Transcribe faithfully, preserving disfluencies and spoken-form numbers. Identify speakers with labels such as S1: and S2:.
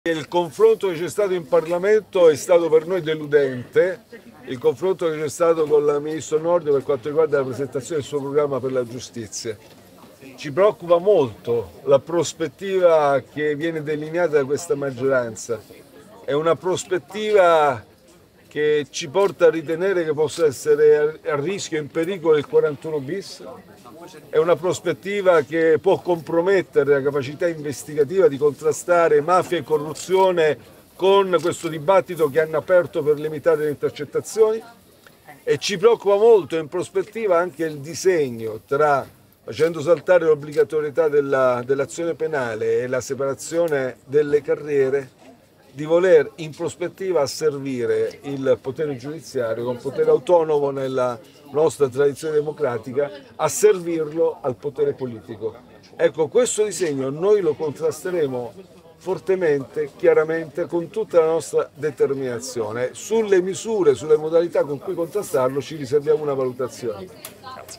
S1: Il confronto che c'è stato in Parlamento è stato per noi deludente, il confronto che c'è stato con il Ministro Nordio per quanto riguarda la presentazione del suo programma per la giustizia. Ci preoccupa molto la prospettiva che viene delineata da questa maggioranza, è una prospettiva che ci porta a ritenere che possa essere a rischio e in pericolo il quarantuno bis, è una prospettiva che può compromettere la capacità investigativa di contrastare mafia e corruzione con questo dibattito che hanno aperto per limitare le intercettazioni, e ci preoccupa molto in prospettiva anche il disegno tra, facendo saltare l'obbligatorietà della, dell'azione penale e la separazione delle carriere, di voler in prospettiva asservire il potere giudiziario, con potere autonomo nella nostra tradizione democratica, a servirlo al potere politico. Ecco, questo disegno noi lo contrasteremo fortemente, chiaramente, con tutta la nostra determinazione. Sulle misure, sulle modalità con cui contrastarlo ci riserviamo una valutazione.